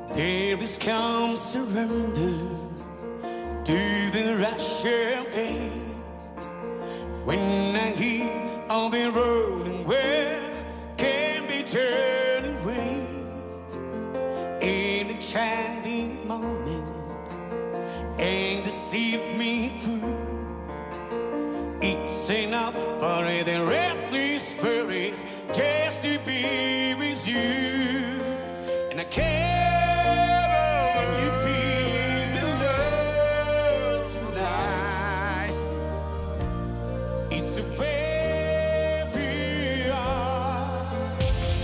There is calm surrender to the Russian pain. When I hear all the rolling where can be turned away in a chanting moment and deceive me through. It's enough for the reckless spirits just to be with you. And I care when you feel the love tonight. It's a very hard.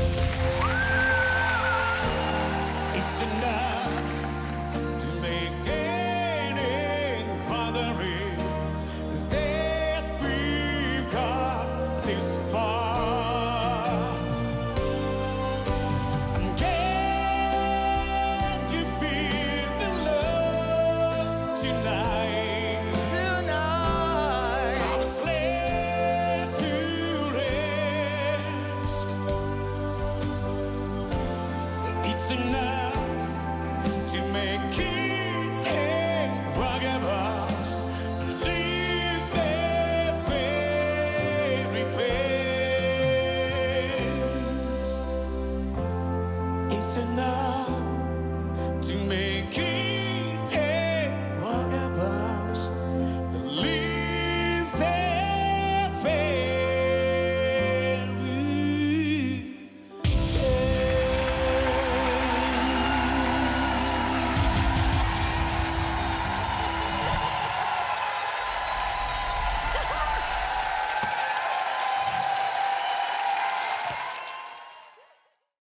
It's enough to make any fathering that we've got this far. And can you feel the love tonight? I was laid to rest. It's enough to make kids and vagabonds leave their very best. It's enough